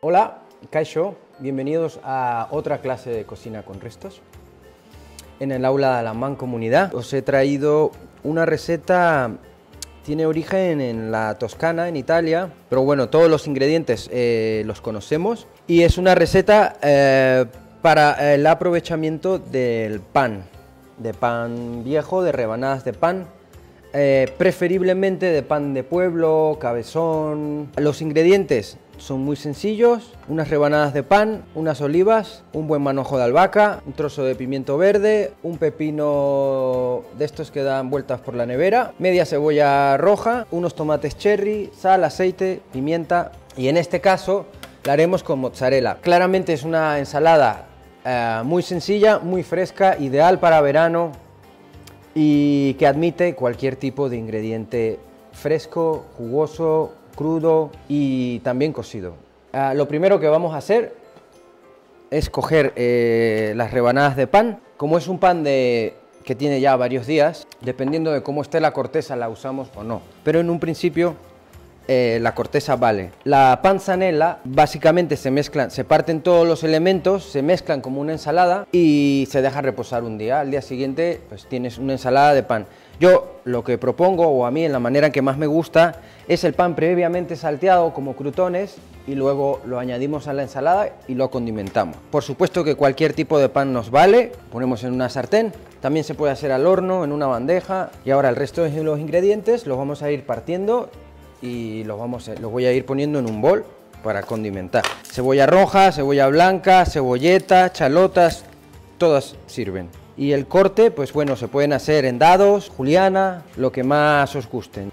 Hola, Kaixo, bienvenidos a otra clase de cocina con restos. En el aula de la Mancomunidad os he traído una receta, tiene origen en la Toscana, en Italia, pero bueno, todos los ingredientes los conocemos y es una receta para el aprovechamiento del pan, de pan viejo, de rebanadas de pan. Preferiblemente de pan de pueblo, cabezón. Los ingredientes son muy sencillos: unas rebanadas de pan, unas olivas, un buen manojo de albahaca, un trozo de pimiento verde, un pepino de estos que dan vueltas por la nevera, media cebolla roja, unos tomates cherry, sal, aceite, pimienta, y en este caso la haremos con mozzarella. Claramente es una ensalada muy sencilla, muy fresca, ideal para verano, y que admite cualquier tipo de ingrediente fresco, jugoso, crudo y también cocido. Lo primero que vamos a hacer es coger las rebanadas de pan. Como es un pan que tiene ya varios días, dependiendo de cómo esté la corteza la usamos o no, pero en un principio la corteza vale. La panzanella básicamente se parten todos los elementos, se mezclan como una ensalada y se deja reposar un día. Al día siguiente pues tienes una ensalada de pan. Yo lo que propongo, o a mí en la manera que más me gusta, es el pan previamente salteado como crutones y luego lo añadimos a la ensalada y lo condimentamos. Por supuesto que cualquier tipo de pan nos vale, ponemos en una sartén, también se puede hacer al horno, en una bandeja. Y ahora el resto de los ingredientes los vamos a ir partiendo y los voy a ir poniendo en un bol para condimentar. Cebolla roja, cebolla blanca, cebolleta, chalotas, todas sirven. Y el corte, pues bueno, se pueden hacer en dados, juliana, lo que más os gusten.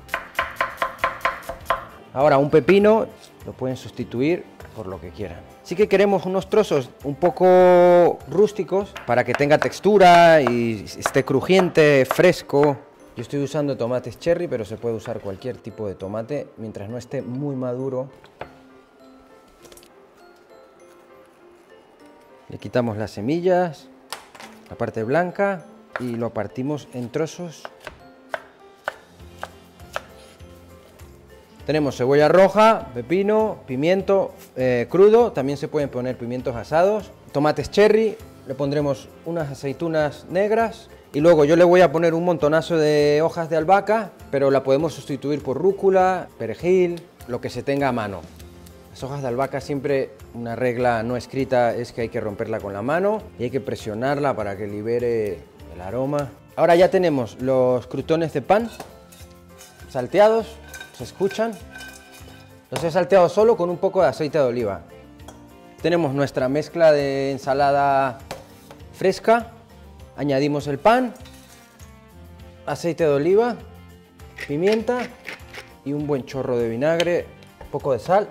Ahora un pepino lo pueden sustituir por lo que quieran. Sí que queremos unos trozos un poco rústicos para que tenga textura y esté crujiente, fresco. Yo estoy usando tomates cherry, pero se puede usar cualquier tipo de tomate mientras no esté muy maduro. Le quitamos las semillas, la parte blanca, y lo partimos en trozos. Tenemos cebolla roja, pepino, pimiento crudo, también se pueden poner pimientos asados, tomates cherry, le pondremos unas aceitunas negras. Y luego yo le voy a poner un montonazo de hojas de albahaca, pero la podemos sustituir por rúcula, perejil, lo que se tenga a mano. Las hojas de albahaca, siempre una regla no escrita es que hay que romperla con la mano y hay que presionarla para que libere el aroma. Ahora ya tenemos los crutones de pan salteados, ¿se escuchan? Los he salteado solo con un poco de aceite de oliva. Tenemos nuestra mezcla de ensalada fresca. Añadimos el pan, aceite de oliva, pimienta y un buen chorro de vinagre, un poco de sal,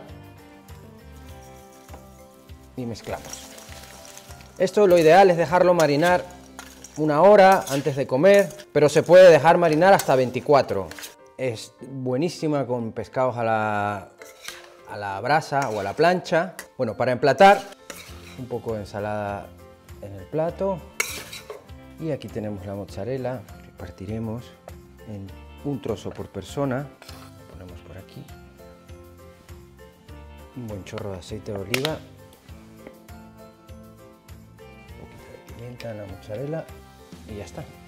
y mezclamos. Esto, lo ideal es dejarlo marinar una hora antes de comer, pero se puede dejar marinar hasta 24. Es buenísima con pescados a la brasa o a la plancha. Bueno, para emplatar, un poco de ensalada en el plato. Y aquí tenemos la mozzarella, que partiremos en un trozo por persona. Lo ponemos por aquí. Un buen chorro de aceite de oliva. Un poquito de pimienta en la mozzarella y ya está.